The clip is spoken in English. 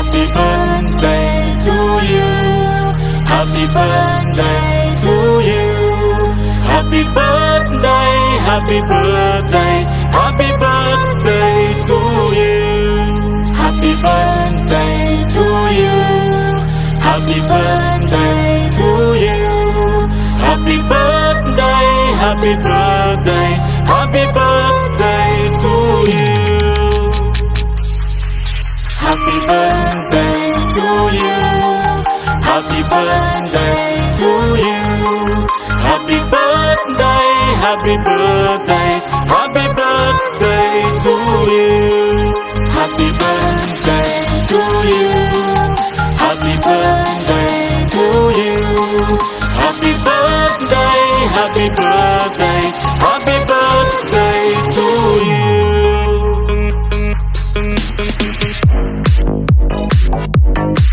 Happy birthday to you. Happy birthday to you. Happy birthday, happy birthday, happy birthday to you. Happy birthday to you. Happy birthday to you. Happy birthday, happy birthday, happy birthday to you. Happy birthday to you. Happy birthday to you. Happy birthday, happy birthday, happy birthday to you. Happy birthday to you. Happy birthday to you. Happy birthday, happy birthday, happy birthday to you.